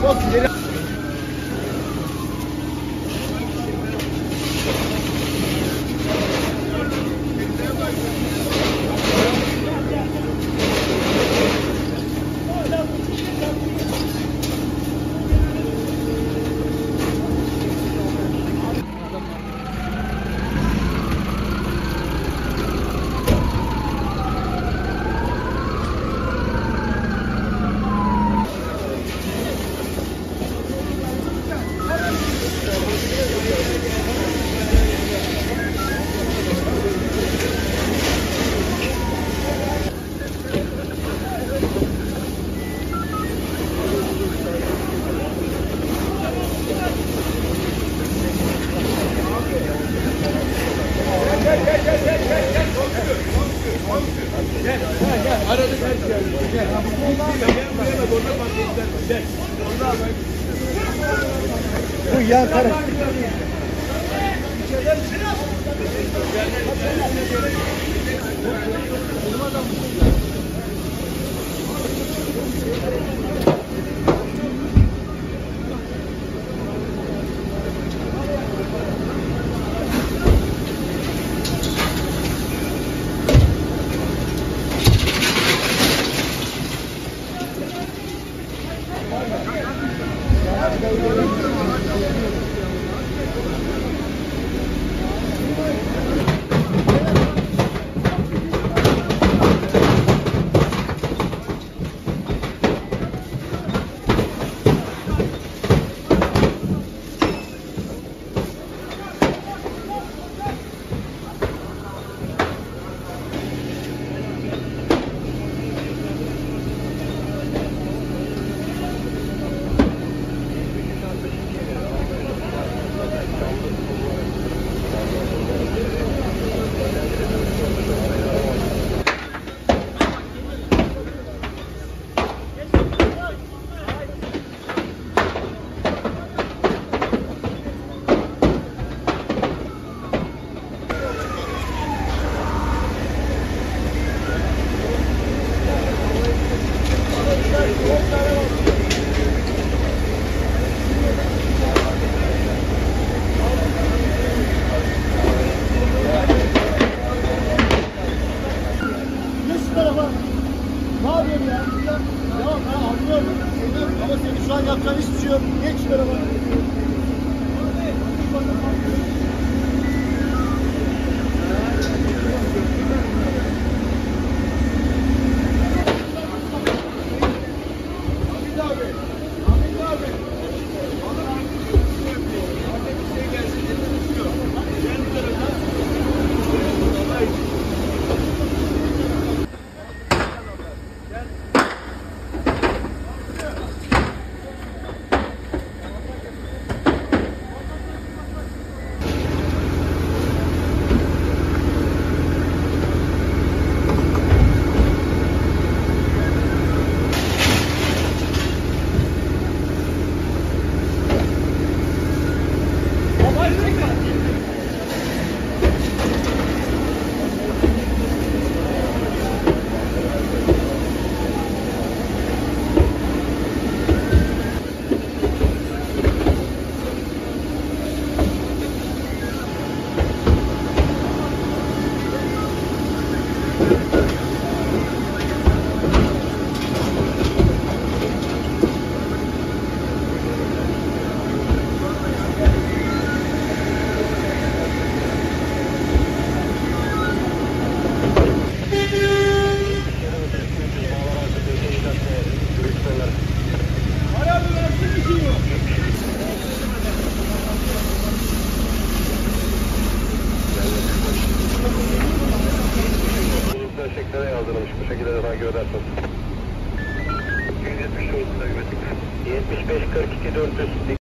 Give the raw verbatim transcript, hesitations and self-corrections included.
Çok ileri. Gel, gel, gel. Aradık her şey. Gel. Gel buraya bak, orada bak. Gel. Orada bak. Bu yan taraf. Ne yapıyorsun ya? Ya ben anlıyorum. Ama senin şu an yapacağın hiçbir şey yok. Geç şu tarafa. Şeklere yazdırılmış. Bu şekilde de takip edersiniz. yüz yetmiş dört yetmiş beş kırk iki dört yüz